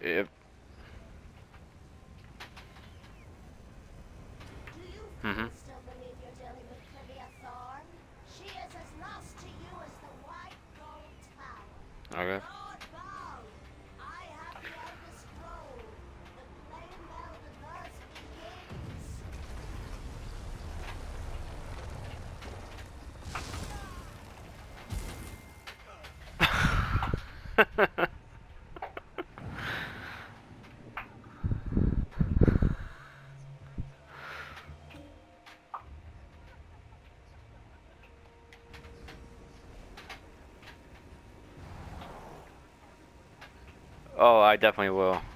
Yep. Do you Mm-hmm. still believe you're dealing with Clivia Thorne? She is as lost to you as the White Gold Tower. Okay. Lord Bald, I have the Elder Scroll. The flame meld thus begins. Oh, I definitely will.